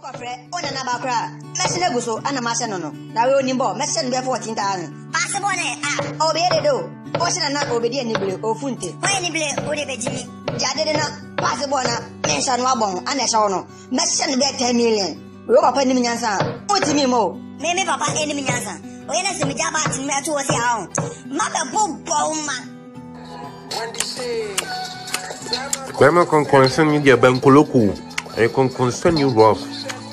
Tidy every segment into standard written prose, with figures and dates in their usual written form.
Fred, on an abacra. Messin Eguso, and a Massanono. Now we only bought Messin be 14,000. Possible, oh, be it do. Portion and not obedient or funty. When you play, would it be Jimmy? Jadena, possible, mention Wabon, and a sono. Messin be 10 million. Rope up any Minyansa. What to me more? Maybe Papa any Minyansa. When I see me jab at me to your own. Mother boom, Grandma can concern you, dear Bankoloku. I can concern you, rough.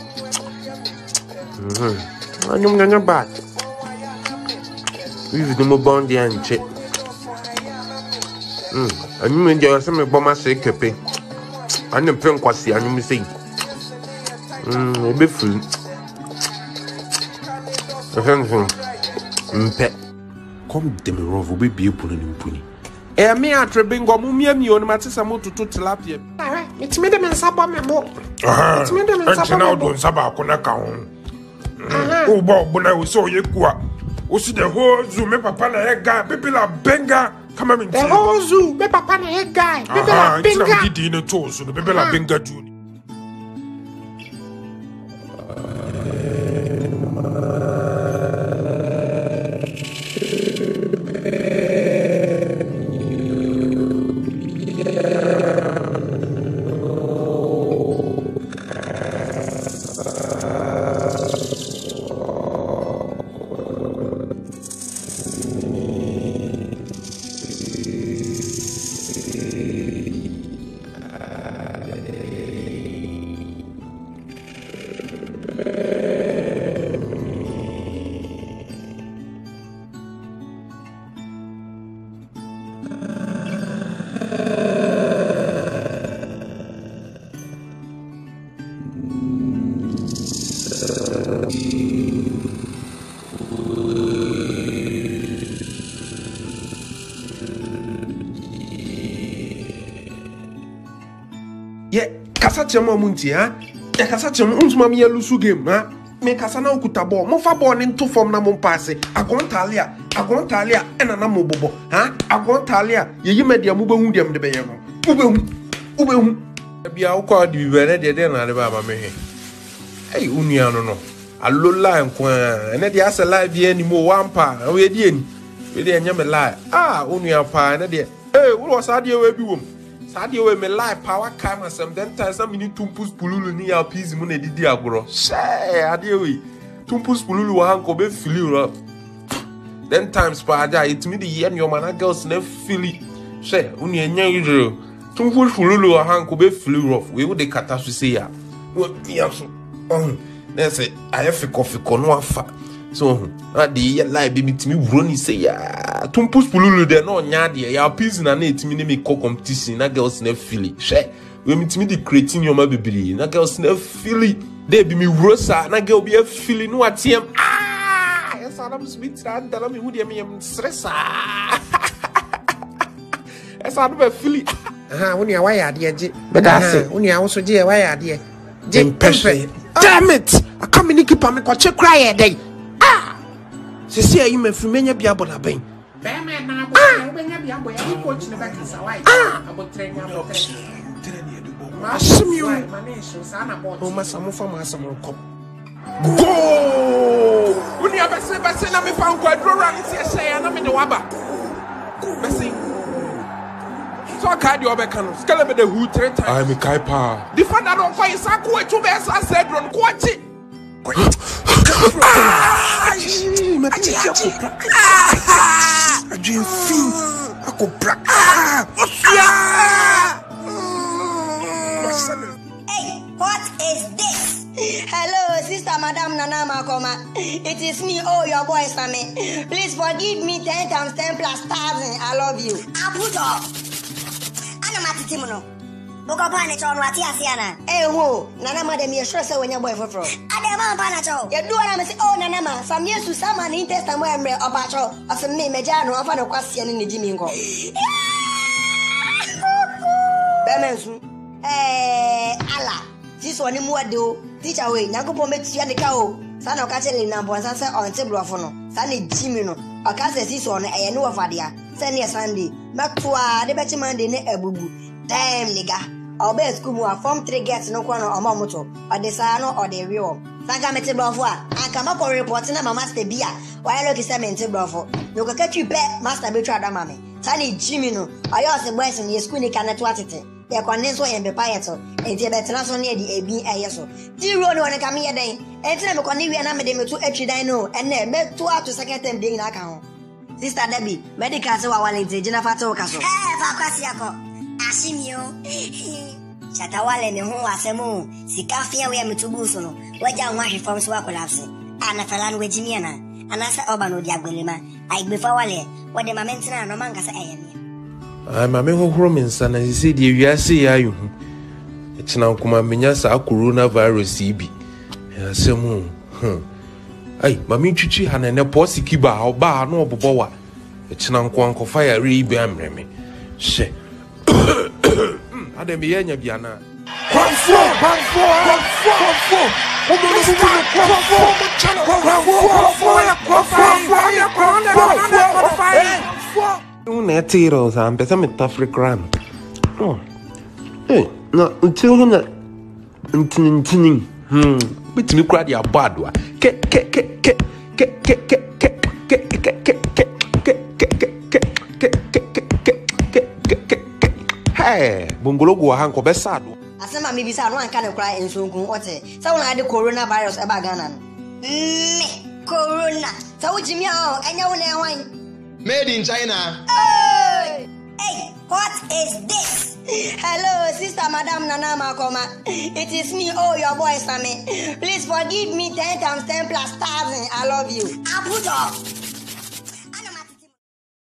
I know none bad. We've no more bound the anche. I knew there was some bomber say cape. I know Punk was the animal say. Be full. Come, Demirov will be beautiful and punny. Me at Rebingo, Mummy, on Matisamo to Tilapia. It's made them in Sabamo. It's made them in Sabamo, Sabacona. Oh, Bob, when I was so Yakua. Was the whole zoo, me papa egg guy, people are benga. Come on, the whole zoo, me papa egg guy, people are benga. Dinner toast, so the people are benga junior. Kasachema munti ha ya kasachema unsumami ya lusu game ha me kasana okuta ball mo fa ball into form na mo pass agontalia ena na mo bobo ha agontalia yeyi media mo behu dem de beye no ubehu bia wo kwa di bere de na de baba me he ei unua no alola nko ene de asela bia ni mo wampa we di eni we de enya me lie unua pa ene de wo wasa de we bi wom Sadia we me life power camera some then time some minute tumpus pululu ni ya pizi mu na didi agoro she adia we tumpus pululu wa hanko be fili ro then times pa aja it me the year your man girls na fili she unu enya yiro tumpus pululu wa hanko be fili ro we wo de kata so say ya wo ya so na say ayefiko no afa so the year life be me wuro ni say ya tumpus pululu de no nya de ya pizi na etimi ne me competition na girls na fili she we mitimi the creating your mabibiri na girls na fili de be me rosa na girl be fili no atiem yes adam sweet and tell me who de me am stressa yes adam be fili woni a why ade je be da say woni a wo so je why ade je perfect damn it I come in keep am ko che cry dey se se ayi me firi menya bia boda ben bema na abo benya bia boya ni coach ne ba kasa wai abo training edu masimi o manation sana bot o masamu fa masamu kom go uni abese na me fa nko adrora ni se se na me de waba bese so ka di obeka no skele be de hu 3 times I me kai pa the father don ko isako etu be sa sedron ko achi Hey, what is this? Hello, sister Madam Nana Makoma. It is me, your boy Sammy. Please forgive me 10 times 10 plus 1,000. I love you. Abudo. Anamatitimuno. Bokopane chon wati asiana. Who? Nana madam you sure say when your boy for from. Adema pana cho. You do what I say Nana ma. Some years to some an intest and where obacho. As a me mejano afa no kwasian ni Jimmy ngo. Bemensu. Ala. This one mu ade teacher we nyagopo metia de ka o. Sana o ka chele na bonsa say on table afo no. Sana Jimmy no. O ka say this one e no ofadea. Say near Sunday. Makwa de beti Monday ne ebubu. Damn nigga. I'll be school more form 3 gets no corner or momoto, or the sano or the real. Sanga Metibrofa, I come up for reporting my master beer, while I look at Metibrofa. You can catch you back, Master Betrada Mammy. Tiny Jimino, I also boys in your school cannot watch it. They condense and be pieto, and the better near the AB ASO. Dear Rono and come here day, and tell me Cornelia and Amadame to Echidino, and then met 2 hours to second time being account. Sister Debbie, medical so I want to Jennifer Tocaso. Facasiaco, Ashimio Chatawale, and who was a moon, Sicafia, we are to Busono, where young wife from Swakolapse, and a fellow with Jimiana, and as Obano Diagulima, I before Wale, what the Mamentina no mangas I am. I'm a man who romans and I said, you see, I it's now come a minyasa coronavirus CB. Some Ay, Mammy Chichi and a posse kiba or bar no boa. It's now quanko fire rebam remy. She Adam Biana Biana. Tiros and Besame Tafri Cram. Oh, eh, no, until him that But me cry your bad one. Hey, Bungalogo Hanko Besado. As some maybe one kind of cry in Sungun water. Someone had the coronavirus about Ghana. Corona. So Jimmy, and you know wine. Made in China. Hey, what is this? Hello, Sister Madam Nana Makoma. It is me, your boy Sammy. Please forgive me 10 times 10 plus 1,000. I love you. I put off.